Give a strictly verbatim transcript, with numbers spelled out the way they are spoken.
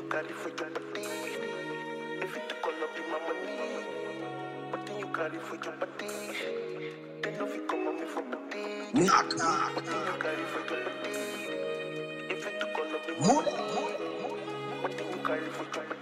you carry for your body? If you took all up in my money, what do you carry for your body? Then if you come on me for body, Knock, knock. what do you carry for your body? If you took all up in my money, what do you carry for your body?